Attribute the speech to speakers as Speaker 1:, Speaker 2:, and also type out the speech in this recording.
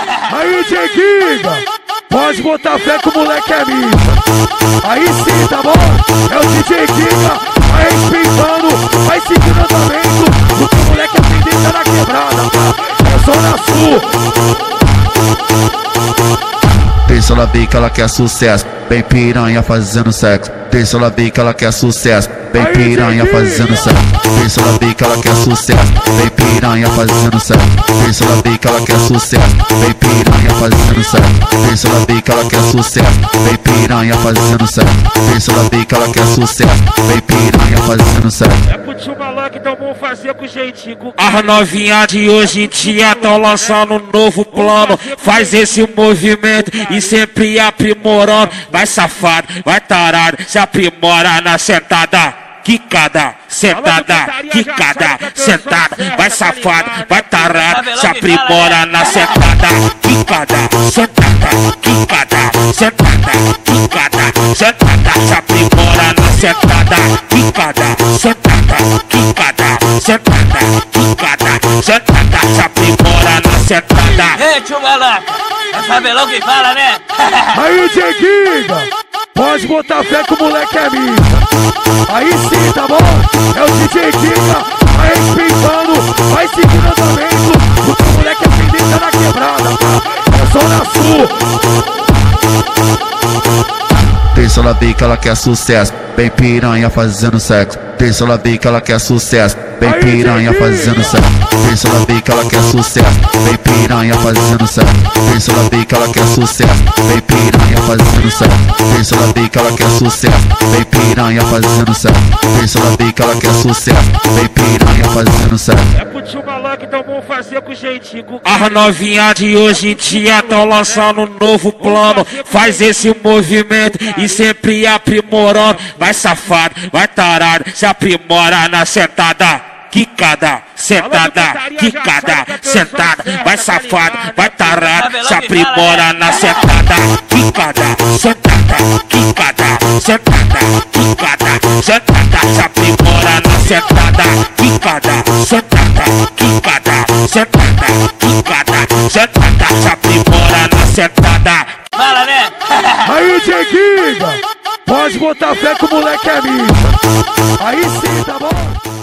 Speaker 1: Aí, Dieguinha, pode botar fé que o moleque é mídia. Aí sim, tá bom? É o DJ Giga, vai respeitando, vai seguindo andamento, porque o moleque é tendência na quebrada, tá? É Zona Sul.
Speaker 2: Deixa ela ver que ela quer sucesso, bem piranha fazendo sexo. Deixa ela ver que ela quer sucesso, bem piranha fazendo sexo. Deixa ela ver que ela quer sucesso, bem piranha fazendo sexo. Deixa ela ver que ela quer sucesso, bem piranha fazendo sexo. Deixa ela ver que ela quer sucesso, bem piranha fazendo sexo. Deixa ela ver que ela quer sucesso, bem piranha fazendo sexo.
Speaker 1: É pro tio Maluco, então vamos fazer com jeitinho.
Speaker 3: As novinhas de hoje em dia tão lançando um novo plano. Faz esse movimento e sempre aprimorando. Vai safado, vai tarado, se aprimora na sentada. Quicada, sentada, quicada, sentada. Vai safado, vai tarado, se aprimora na sentada. Quicada, sentada, quicada, sentada, quicada, sentada. Se aprimora na sentada. Quicada, sentada, quicada, sentada, quicada, sentada. Se aprimora na sentada.
Speaker 4: Ei, tio Maluco, é sabelão que fala, né?
Speaker 1: Aí, Dieguinha, pode botar fé que o moleque é mídia. Aí sim, tá bom? É o DJ Giga, vai respeitando, vai seguindo andamento, porque o moleque é tendência na quebrada, tá? É Zona Sul.
Speaker 2: Deixa ela ver que ela quer sucesso, bem piranha fazendo sexo. Deixa ela ver que ela quer sucesso, bem piranha fazendo sexo. Deixa ela ver que ela quer sucesso, bem piranha fazendo sexo. Deixa ela ver que ela quer sucesso, bem piranha fazendo sexo. Deixa ela ver que ela quer sucesso, bem piranha fazendo sexo. Deixa ela ver que ela quer sucesso, bem piranha fazendo sexo.
Speaker 1: É pro tio Maluco, então vamos fazer com jeitinho.
Speaker 3: As novinhas de hoje em dia tão lançando um novo plano. Faz esse movimento e sempre aprimorando. Vai safado, vai tarado, se aprimora na sentada. Quicada, sentada, quicada, sentada. Vai safado, vai tarado, se aprimora na sentada. Quicada, sentada, quicada, sentada, quicada, sentada. Se aprimora na sentada. Quicada, sentada, quicada, sentada, quicada, sentada. Se aprimora na sentada.
Speaker 4: Fala, né?
Speaker 1: Aí, Dieguinha, pode botar fé que o moleque é mídia. Aí sim, tá bom?